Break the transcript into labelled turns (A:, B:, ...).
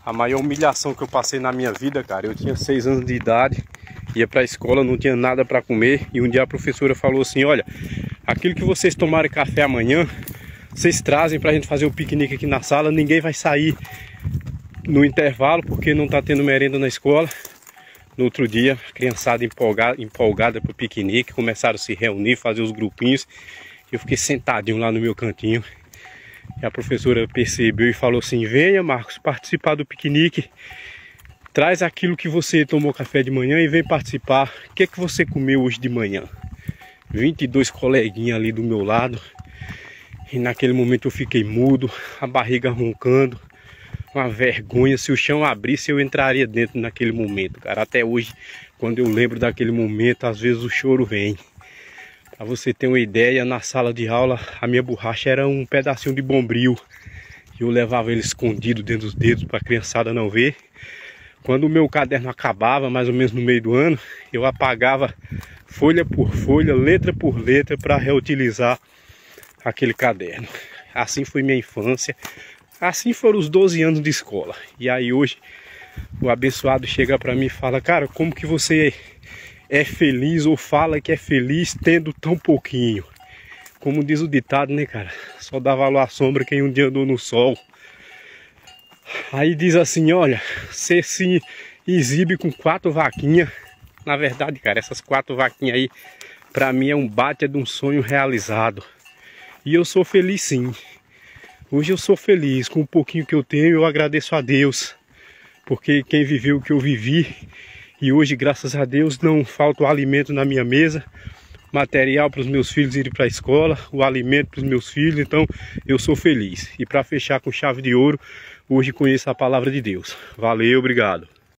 A: A maior humilhação que eu passei na minha vida, cara, eu tinha 6 anos de idade, ia pra escola, não tinha nada pra comer, e um dia a professora falou assim: olha, aquilo que vocês tomarem café amanhã, vocês trazem pra gente fazer o piquenique aqui na sala, ninguém vai sair no intervalo, porque não tá tendo merenda na escola. No outro dia, a criançada empolgada pro piquenique, começaram a se reunir, fazer os grupinhos, eu fiquei sentadinho lá no meu cantinho. E a professora percebeu e falou assim: venha, Marcos, participar do piquenique. Traz aquilo que você tomou café de manhã e vem participar. O que é que você comeu hoje de manhã? 22 coleguinhas ali do meu lado. E naquele momento eu fiquei mudo, a barriga roncando, uma vergonha. Se o chão abrisse, eu entraria dentro naquele momento, cara. Até hoje, quando eu lembro daquele momento, às vezes o choro vem. Pra você ter uma ideia, na sala de aula, a minha borracha era um pedacinho de bombril. E eu levava ele escondido dentro dos dedos para a criançada não ver. Quando o meu caderno acabava, mais ou menos no meio do ano, eu apagava folha por folha, letra por letra, para reutilizar aquele caderno. Assim foi minha infância. Assim foram os 12 anos de escola. E aí hoje, o abençoado chega para mim e fala: cara, como que você é feliz ou fala que é feliz tendo tão pouquinho? Como diz o ditado, né, cara? Só dá valor à sombra quem um dia andou no sol. Aí diz assim: olha, você se exibe com 4 vaquinhas. Na verdade, cara, essas 4 vaquinhas aí, pra mim é um bate de um sonho realizado. E eu sou feliz sim. Hoje eu sou feliz com o pouquinho que eu tenho. Eu agradeço a Deus, porque quem viveu o que eu vivi, e hoje, graças a Deus, não falta o alimento na minha mesa, material para os meus filhos irem para a escola, o alimento para os meus filhos. Então eu sou feliz. E para fechar com chave de ouro, hoje conheço a palavra de Deus. Valeu, obrigado.